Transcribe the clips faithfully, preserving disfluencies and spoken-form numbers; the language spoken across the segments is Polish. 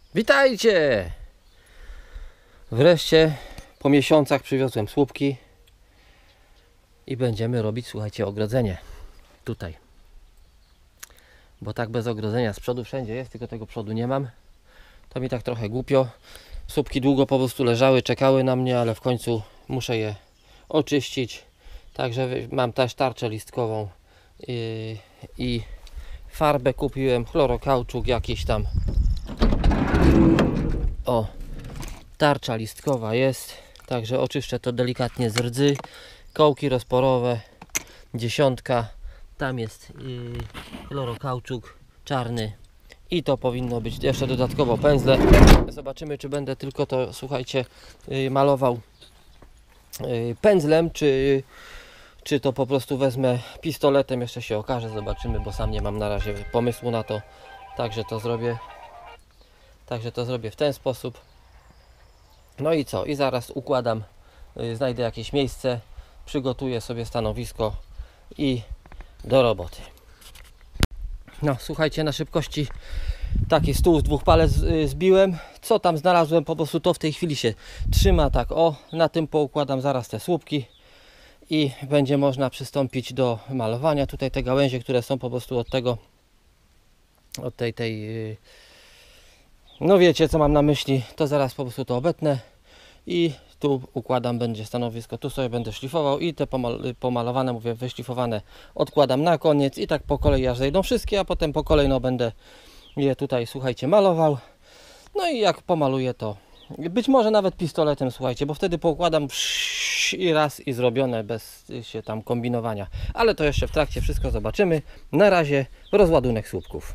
Witajcie! Wreszcie po miesiącach przywiozłem słupki i będziemy robić, słuchajcie, ogrodzenie tutaj. Bo tak bez ogrodzenia z przodu wszędzie jest, tylko tego przodu nie mam. To mi tak trochę głupio. Słupki długo po prostu leżały, czekały na mnie, ale w końcu muszę je oczyścić. Także mam też tarczę listkową i, i farbę kupiłem, chlorokauczuk jakiś tam. O, tarcza listkowa jest, także oczyszczę to delikatnie z rdzy. Kołki rozporowe, dziesiątka, tam jest yy, chlorokauczuk czarny i to powinno być jeszcze dodatkowo pędzle. Zobaczymy, czy będę tylko to, słuchajcie, yy, malował yy, pędzlem, czy, czy to po prostu wezmę pistoletem, jeszcze się okaże, zobaczymy, bo sam nie mam na razie pomysłu na to, także to zrobię. Także to zrobię w ten sposób. No i co? I zaraz układam, yy, znajdę jakieś miejsce, przygotuję sobie stanowisko i do roboty. No słuchajcie, na szybkości taki stół z dwóch palet yy, zbiłem. Co tam znalazłem, po prostu to w tej chwili się trzyma tak. O, na tym poukładam zaraz te słupki i będzie można przystąpić do malowania. Tutaj te gałęzie, które są po prostu od tego, od tej, tej yy, no wiecie, co mam na myśli, to zaraz po prostu to obetnę i tu układam, będzie stanowisko, tu sobie będę szlifował i te pomal pomalowane, mówię, wyszlifowane odkładam na koniec i tak po kolei aż zejdą wszystkie, a potem po kolei no, będę je tutaj, słuchajcie, malował. No i jak pomaluję, to być może nawet pistoletem, słuchajcie, bo wtedy poukładam i raz i zrobione bez się tam kombinowania. Ale to jeszcze w trakcie wszystko zobaczymy. Na razie rozładunek słupków.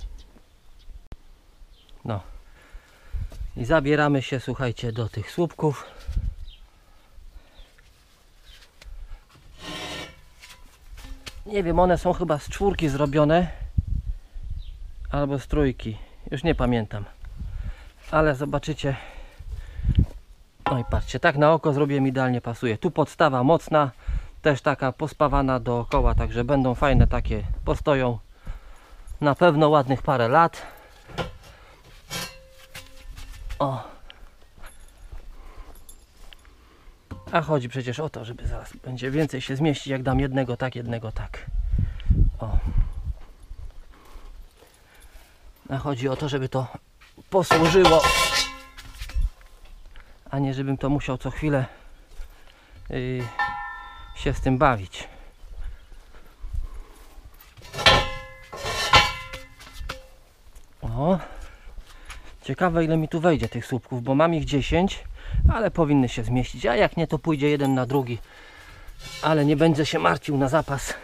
No. I zabieramy się, słuchajcie, do tych słupków. Nie wiem, one są chyba z czwórki zrobione albo z trójki, już nie pamiętam, ale zobaczycie. No i patrzcie, tak na oko zrobiłem, idealnie pasuje. Tu podstawa mocna, też taka pospawana dookoła, także będą fajne takie, postoją na pewno ładnych parę lat. O. A chodzi przecież o to, żeby zaraz będzie więcej się zmieścić, jak dam jednego tak, jednego tak. O. A chodzi o to, żeby to posłużyło, a nie żebym to musiał co chwilę yy, się z tym bawić. O. Ciekawe, ile mi tu wejdzie tych słupków, bo mam ich dziesięć, ale powinny się zmieścić, a jak nie, to pójdzie jeden na drugi, ale nie będę się martwił na zapas.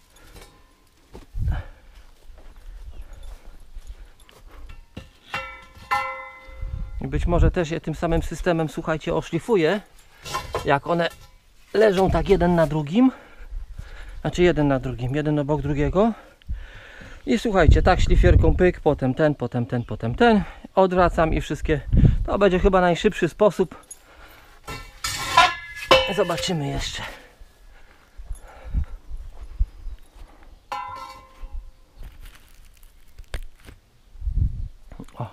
I być może też je tym samym systemem, słuchajcie, oszlifuję, jak one leżą tak jeden na drugim, znaczy jeden na drugim, jeden obok drugiego. I słuchajcie, tak szlifierką pyk, potem ten, potem ten, potem ten, odwracam i wszystkie. To będzie chyba najszybszy sposób. Zobaczymy jeszcze. O.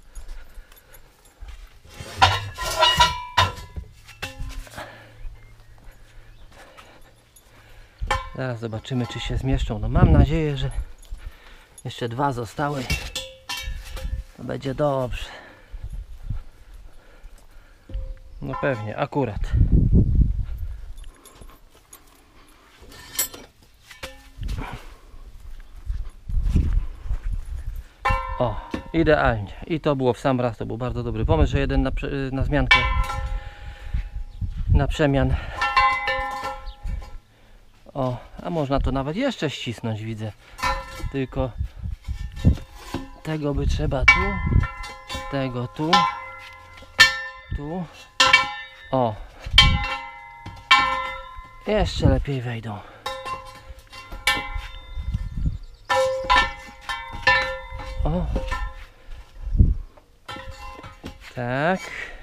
Zaraz zobaczymy, czy się zmieszczą. No mam nadzieję, że jeszcze dwa zostały. To będzie dobrze. No pewnie, akurat. O, idealnie. I to było w sam raz. To był bardzo dobry pomysł, że jeden na, na zmiankę, na przemian. O, a można to nawet jeszcze ścisnąć, widzę. Tylko tego by trzeba tu, tego tu, tu. O, jeszcze lepiej wejdą. O, tak.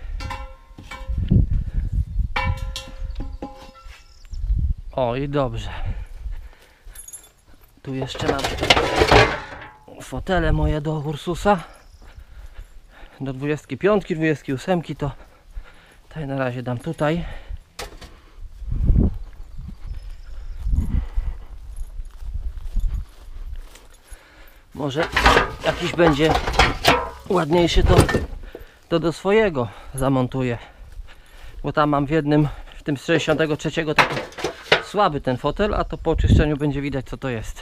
O, i dobrze. Tu jeszcze mam fotele moje do Ursusa. do dwudziestki piątki, dwudziestki ósemki to tutaj na razie dam tutaj. Może jakiś będzie ładniejszy, to, to do swojego zamontuję. Bo tam mam w jednym, w tym z sześćdziesiątego trzeciego taki słaby ten fotel, a to po oczyszczeniu będzie widać, co to jest.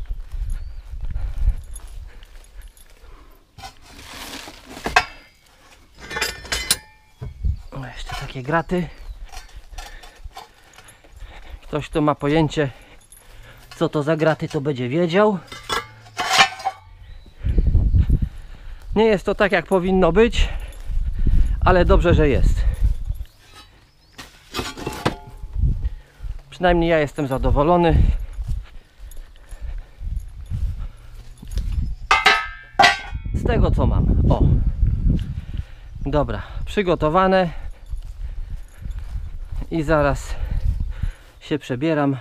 O, jeszcze takie graty. Ktoś, kto ma pojęcie, co to za graty, to będzie wiedział. Nie jest to tak, jak powinno być, ale dobrze, że jest. Przynajmniej ja jestem zadowolony. Z tego, co mam. O. Dobra, przygotowane. I zaraz się przebieram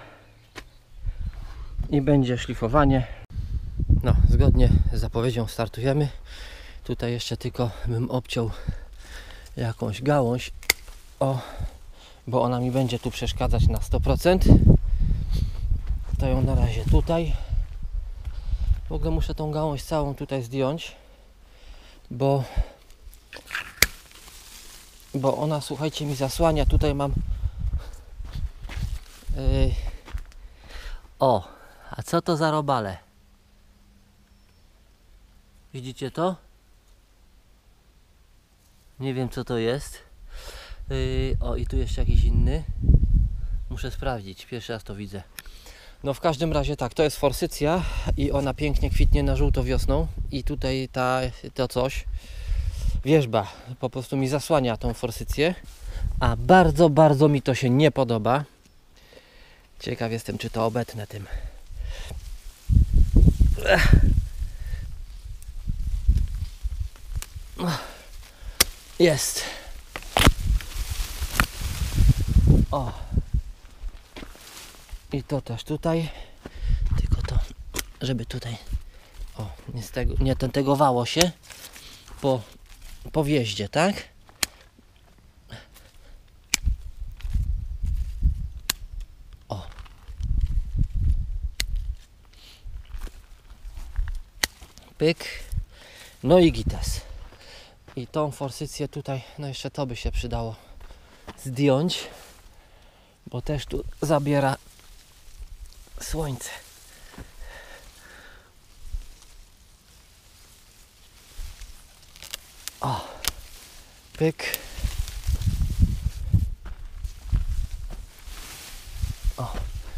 i będzie szlifowanie. No, zgodnie z zapowiedzią startujemy. Tutaj jeszcze tylko bym obciął jakąś gałąź, o, bo ona mi będzie tu przeszkadzać na sto procent. To ją na razie tutaj. W ogóle muszę tą gałąź całą tutaj zdjąć, bo bo ona, słuchajcie, mi zasłania. Tutaj mam yy, o, a co to za robale? Widzicie to? Nie wiem, co to jest. Yy, o, i tu jeszcze jakiś inny. Muszę sprawdzić, pierwszy raz to widzę. No w każdym razie tak, to jest forsycja i ona pięknie kwitnie na żółto wiosną. I tutaj ta, to coś, wierzba, po prostu mi zasłania tą forsycję. A bardzo, bardzo mi to się nie podoba. Ciekaw jestem, czy to obetnę tym. Ech. Jest. O. I to też tutaj. Tylko to, żeby tutaj, o, nie, z tego, nie tentegowało się po, po wjeździe, tak? O. Pyk. No i gitas. I tą forsycję tutaj, no jeszcze to by się przydało zdjąć, bo też tu zabiera słońce. O, pyk. O.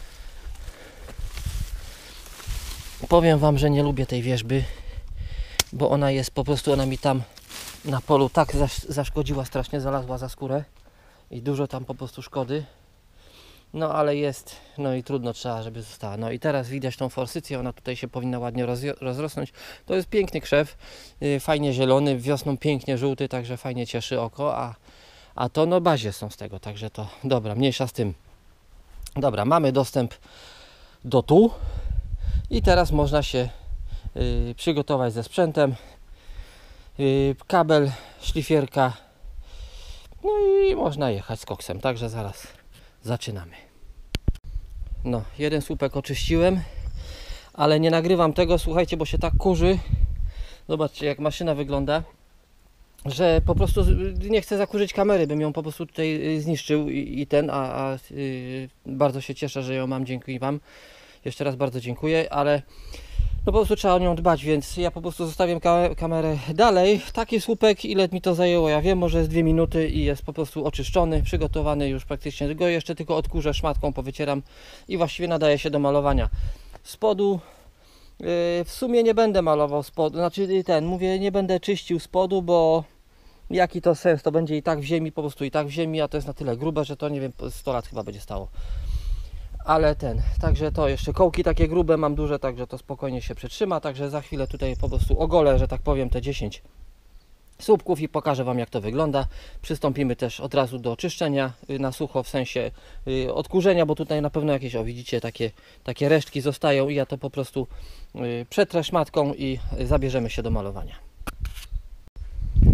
Powiem wam, że nie lubię tej wierzby, bo ona jest po prostu, ona mi tam na polu tak zaszkodziła strasznie, zalazła za skórę i dużo tam po prostu szkody. No ale jest, no i trudno, trzeba, żeby została. No i teraz widać tą forsycję, ona tutaj się powinna ładnie rozrosnąć. To jest piękny krzew, yy, fajnie zielony, wiosną pięknie żółty, także fajnie cieszy oko, a, a to no bazie są z tego, także to dobra, mniejsza z tym. Dobra, mamy dostęp do tu i teraz można się yy, przygotować ze sprzętem. Yy, kabel, szlifierka, no i można jechać z koksem, także zaraz zaczynamy. No, jeden słupek oczyściłem, ale nie nagrywam tego, słuchajcie, bo się tak kurzy. Zobaczcie, jak maszyna wygląda, że po prostu nie chcę zakurzyć kamery, bym ją po prostu tutaj zniszczył i, i ten, a, a yy, bardzo się cieszę, że ją mam, dziękuję wam. Jeszcze raz bardzo dziękuję, ale no po prostu trzeba o nią dbać, więc ja po prostu zostawiam kamerę dalej. Taki słupek, ile mi to zajęło, ja wiem, może z dwie minuty i jest po prostu oczyszczony, przygotowany już praktycznie. Go jeszcze tylko odkurzę szmatką, powycieram i właściwie nadaje się do malowania. Spodu yy, w sumie nie będę malował spodu, znaczy ten, mówię, nie będę czyścił spodu, bo jaki to sens, to będzie i tak w ziemi, po prostu i tak w ziemi, a to jest na tyle grube, że to nie wiem, sto lat chyba będzie stało. Ale ten, także to jeszcze kołki takie grube mam duże, także to spokojnie się przetrzyma, także za chwilę tutaj po prostu ogolę, że tak powiem, te dziesięć słupków i pokażę wam, jak to wygląda. Przystąpimy też od razu do czyszczenia na sucho, w sensie y, odkurzenia, bo tutaj na pewno jakieś, o widzicie, takie, takie resztki zostają i ja to po prostu y, przetrę szmatką i zabierzemy się do malowania.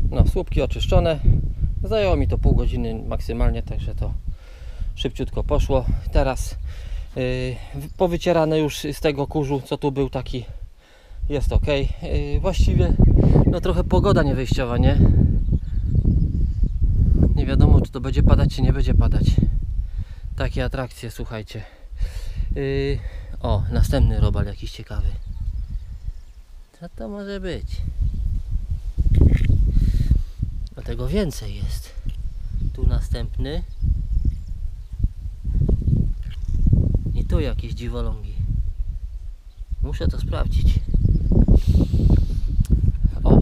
No, słupki oczyszczone. Zajęło mi to pół godziny maksymalnie, także to szybciutko poszło. Teraz yy, powycierane już z tego kurzu, co tu był, taki jest ok. Yy, właściwie no trochę pogoda niewyjściowa, nie? Nie wiadomo, czy to będzie padać, czy nie będzie padać. Takie atrakcje, słuchajcie. Yy, o, następny robal jakiś ciekawy. Co to może być? Dlatego więcej jest. Tu następny. I tu jakieś dziwolągi. Muszę to sprawdzić. O.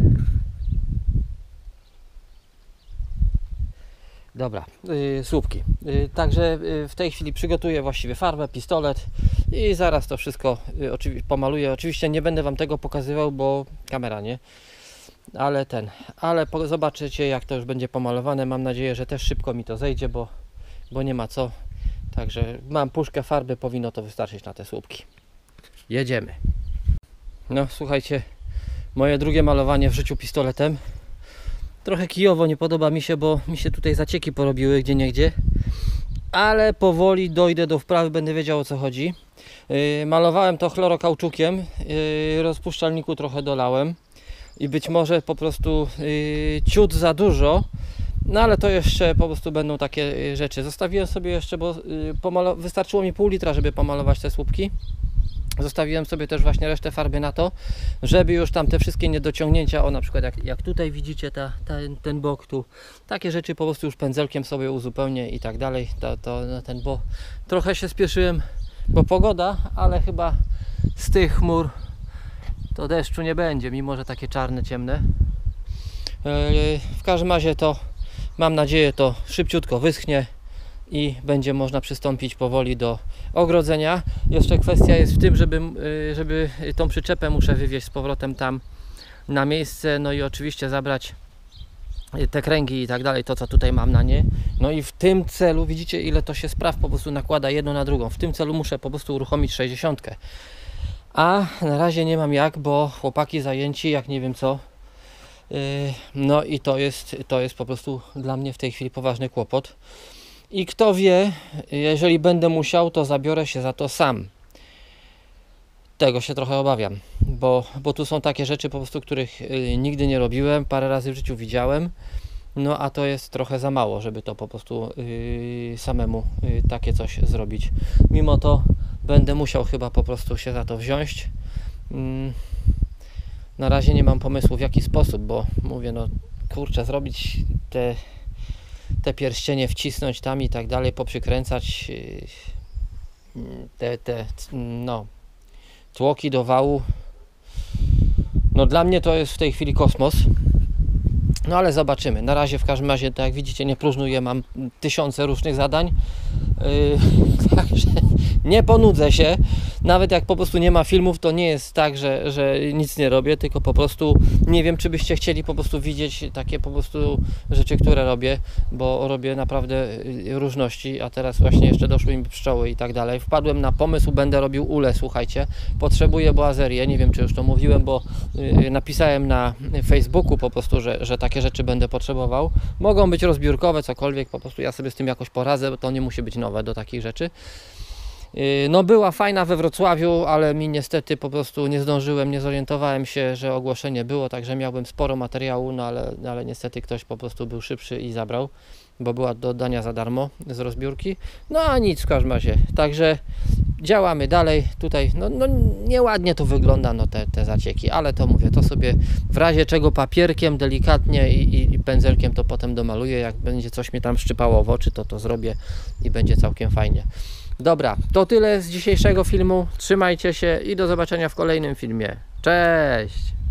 Dobra, yy, słupki. Yy, także yy, w tej chwili przygotuję właściwie farbę, pistolet i zaraz to wszystko yy, oczywi pomaluję. Oczywiście nie będę Wam tego pokazywał, bo kamera nie. Ale ten, ale po, zobaczycie, jak to już będzie pomalowane. Mam nadzieję, że też szybko mi to zejdzie, bo, bo nie ma co. Także mam puszkę farby, powinno to wystarczyć na te słupki. Jedziemy. No słuchajcie, moje drugie malowanie w życiu pistoletem. Trochę kijowo, nie podoba mi się, bo mi się tutaj zacieki porobiły gdzieniegdzie. Ale powoli dojdę do wprawy, będę wiedział, o co chodzi. Yy, malowałem to chlorokauczukiem, yy, rozpuszczalniku trochę dolałem. I być może po prostu yy, ciut za dużo. No ale to jeszcze po prostu będą takie rzeczy. Zostawiłem sobie jeszcze, bo yy, wystarczyło mi pół litra, żeby pomalować te słupki. Zostawiłem sobie też właśnie resztę farby na to, żeby już tam te wszystkie niedociągnięcia, o na przykład jak, jak tutaj widzicie ta, ta, ten bok tu, takie rzeczy po prostu już pędzelkiem sobie uzupełnię i tak dalej. To, to no ten, bo trochę się spieszyłem, bo pogoda, ale chyba z tych chmur to deszczu nie będzie, mimo że takie czarne, ciemne. Yy, w każdym razie to mam nadzieję, to szybciutko wyschnie i będzie można przystąpić powoli do ogrodzenia. Jeszcze kwestia jest w tym, żeby, żeby tą przyczepę muszę wywieźć z powrotem tam na miejsce, no i oczywiście zabrać te kręgi i tak dalej, to co tutaj mam na nie. No i w tym celu, widzicie, ile to się spraw po prostu nakłada jedno na drugą. W tym celu muszę po prostu uruchomić sześćdziesiątkę. A na razie nie mam jak, bo chłopaki zajęci, jak nie wiem co. No i to jest, to jest po prostu dla mnie w tej chwili poważny kłopot. I kto wie, jeżeli będę musiał, to zabiorę się za to sam. Tego się trochę obawiam, bo, bo tu są takie rzeczy po prostu, których y, nigdy nie robiłem, parę razy w życiu widziałem. No a to jest trochę za mało, żeby to po prostu y, samemu y, takie coś zrobić. Mimo to będę musiał chyba po prostu się za to wziąć. Mm, na razie nie mam pomysłu, w jaki sposób, bo mówię, no kurczę, zrobić te te pierścienie, wcisnąć tam i tak dalej, poprzykręcać te, te no, tłoki do wału. No dla mnie to jest w tej chwili kosmos. No ale zobaczymy. Na razie w każdym razie, tak jak widzicie, nie próżnuję, mam tysiące różnych zadań. Yy, także nie ponudzę się. Nawet jak po prostu nie ma filmów, to nie jest tak, że, że nic nie robię, tylko po prostu nie wiem, czy byście chcieli po prostu widzieć takie po prostu rzeczy, które robię, bo robię naprawdę różności, a teraz właśnie jeszcze doszły mi pszczoły i tak dalej. Wpadłem na pomysł, będę robił ule, słuchajcie. Potrzebuję boazerię, nie wiem, czy już to mówiłem, bo yy, napisałem na Facebooku po prostu, że, że takie rzeczy będę potrzebował. Mogą być rozbiórkowe, cokolwiek, po prostu ja sobie z tym jakoś poradzę, bo to nie musi być nowe do takich rzeczy. No była fajna we Wrocławiu, ale mi niestety po prostu nie zdążyłem, nie zorientowałem się, że ogłoszenie było, także miałbym sporo materiału, no ale, ale niestety ktoś po prostu był szybszy i zabrał, bo była do oddania za darmo z rozbiórki. No a nic w każdym razie, także działamy dalej. Tutaj no, no nieładnie to wygląda, no te, te zacieki, ale to mówię, to sobie w razie czego papierkiem delikatnie i, i, i pędzelkiem to potem domaluję. Jak będzie coś mnie tam szczypało w oczy, to to zrobię i będzie całkiem fajnie. Dobra, to tyle z dzisiejszego filmu. Trzymajcie się i do zobaczenia w kolejnym filmie. Cześć!